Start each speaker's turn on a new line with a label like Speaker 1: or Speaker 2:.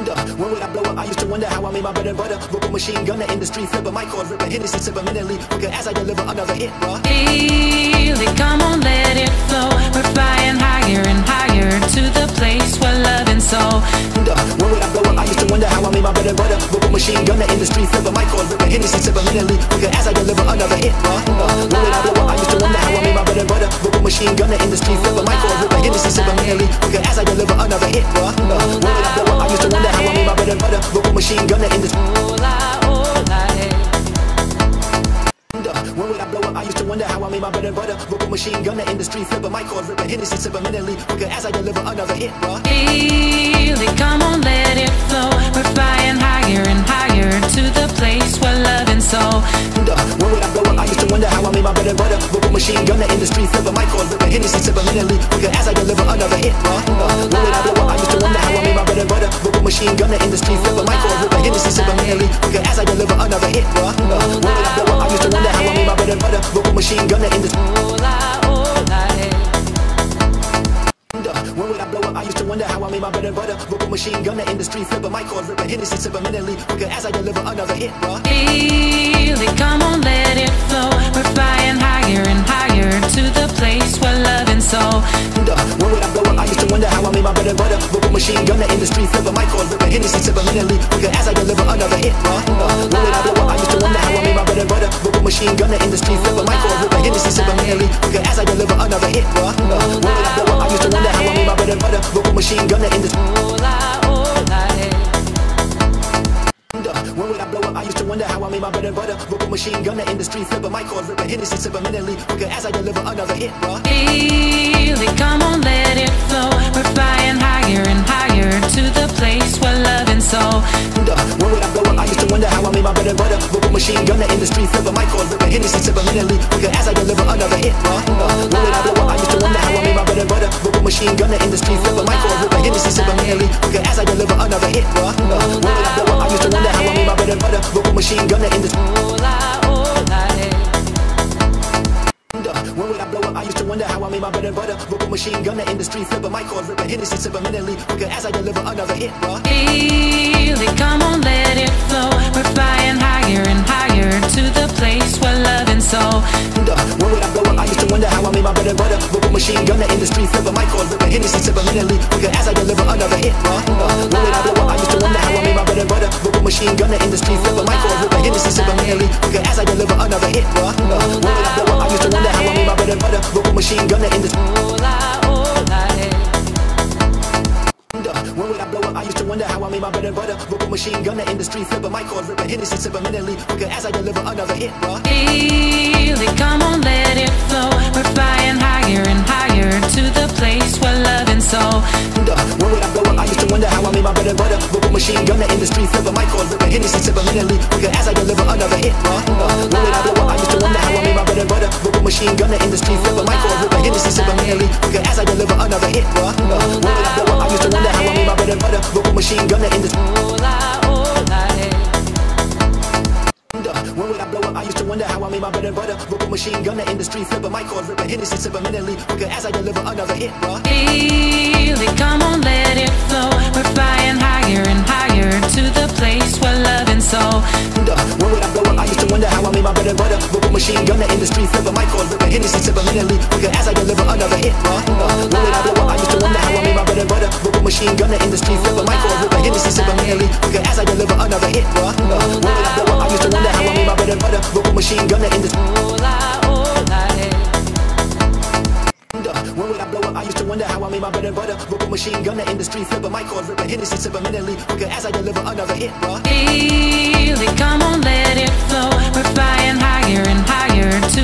Speaker 1: When would I blow up? I used to wonder how I made my bread and butter. Vocal machine gunner in the street, flip a mic cord, rip a Hennessy, sip a minutely. Quicker as I deliver another hit, bruh.
Speaker 2: Feel it, come on, let it flow. We're flying higher and higher to the place where love and soul.
Speaker 1: When would I blow up? I used to wonder how I made my bread and butter. Vocal machine gunner in the street, flip a mic cord, rip a Hennessy, sip a minutely. Quicker as I deliver another hit, bruh. When would I blow up? I used to wonder how I made my bread and butter. Vocal machine gunner in the street, flip a mic cord, rip a Hennessy, sip a minutely. Quicker as I deliver another hit, bruh. When would I blow up? I used to wonder how I made my bread and butter. Vocal machine gunner in the street. When would I blow up? I used to wonder how I made my bread and butter. Vocal machine gunner in the street, flip a mic cord, rip a Hennessy, sip a minutely. Quicker as I deliver another hit, bruh.
Speaker 2: Feel it, come on, let it flow. We're flying higher and higher to the place where love and soul.
Speaker 1: When would I blow up? I used to wonder how I made my bread and butter. Vocal machine gunner in the street, flip a mic cord, rip a Hennessy, sip a minutely. Quicker as I deliver another hit, bruh. When would I blow up? I used to wonder how I made my bread and butter. Vocal machine gunner in the street, flip a mic cord, rip a Hennessy, sip a minutely. Quicker as I deliver another hit, bruh. When would I blow up? I used to wonder how I made my bread and butter. Vocal machine gunner in the street. When would I blow up? I used to wonder how I made my bread and butter. Vocal machine gunner in the street, flip a mic cord, rip a Hennessy, sip a minutely. Quicker as I deliver another hit, bruh.
Speaker 2: Feel it, come on, let it flow. We're flying higher and higher to the place where love and soul.
Speaker 1: When would I blow up? I used to wonder how I made my bread and butter. Vocal machine gunner in the street, flip a mic cord, rip a Hennessy, sip a minutely. Quicker as I deliver another hit, bruh. When would I blow up? I used to wonder how I made my bread and butter. Vocal machine gunner in the street, flip a mic cord, rip a Hennessy, sip a minutely. Quicker as I deliver another hit, bruh. When would I blow up? I used to wonder how I made my bread and butter. Vocal machine gunner in the street. When would I blow up? I used to wonder how I made my bread and butter. Vocal machine gunner in the street, flip a mic cord, rip a Hennessy, sip a minutely. Quicker as I deliver another hit, bruh.
Speaker 2: Feel it, come on, let it flow. We're flying higher and higher to the place where love and soul.
Speaker 1: When would I blow up? I used to wonder how I made my bread and butter. Vocal machine gunner in the street, flip a mic cord, rip a Hennessy, sip a minutely. Quicker as I deliver another hit, bruh. When would I blow up? I used to wonder how I made my bread and butter. Vocal machine gunner in the street, flip a mic cord, rip a Hennessy, sip a minutely. Quicker as I deliver another hit, bruh. When would I blow up? I used to wonder how I made my bread and butter. Vocal machine gunner in the street. When would I blow up? I used to wonder how I made my bread and butter. Vocal machine gunner in the street, flip a mic cord, rip a Hennessy, sip a minutely. Quicker as I deliver another hit, bruh.
Speaker 2: Feel it, come on, let it flow. We're flying higher and higher to the place where love and soul.
Speaker 1: When would I blow up? I used to wonder how I made my bread and butter. Vocal machine gunner in the street, flip a mic cord, rip a Hennessy, sip a minutely. Quicker as I deliver another hit, bruh. When would I blow up? I used to wonder how I made my bread and butter. Vocal machine gunner in the street, flip a mic cord, rip a Hennessy, sip a minutely. Quicker as I deliver another hit, bruh. When would I blow up? I used to wonder how I made my bread and butter. Vocal machine gunner in the street. When would I blow up? I used to wonder how I made my bread and butter. Vocal machine gunner in the street, flip a mic cord, rip a Hennessy, sip a minutely. Quicker as I deliver another hit, bruh.
Speaker 2: Feel it, come on, let it flow. We're flying higher and higher to the place where love and soul.
Speaker 1: When would I blow up? I used to wonder how I made my bread and butter. Vocal machine gunner in the street, flip a mic cord, rip a Hennessy, sip a minutely. Quicker as I deliver another hit, bruh. When would I blow up? I used to wonder how I made my bread and butter. Vocal machine gunner in the street, flip a mic cord, rip a Hennessy, sip a minutely. Quicker as I deliver another hit, bruh. When would I blow up? I used to wonder how I made my bread and butter. Vocal machine gunner in the street. When would I blow up? I used to wonder how I made my bread and butter. Vocal machine gunner in the street, flip a mic cord, rip a Hennessy, sip a minutely. Quicker as I deliver another hit, bruh.
Speaker 2: Feel it, come on, let it flow. We're flying higher and higher to the place where love and soul.
Speaker 1: When would I blow up? I used to wonder how I made my bread and butter. Vocal machine gunner in the street, flip a mic cord, rip a Hennessy, sip a minutely. Quicker as I deliver another hit, bruh. When would I blow up? I used to wonder how I made my bread and butter. Vocal machine gunner in the street, flip a mic cord, rip a Hennessy, sip a minutely. Quicker as I deliver another hit, bruh. When would I blow up? I used to wonder how I made my bread and butter. Vocal machine gunner in the street. When would I blow up? I used to wonder how I made my bread and butter. Vocal machine gunner in the street, flip a mic cord, rip a Hennessy, sip a minutely. Quicker as I deliver another hit, bruh.
Speaker 2: Feel it, come on, let it flow. We're flying higher and higher to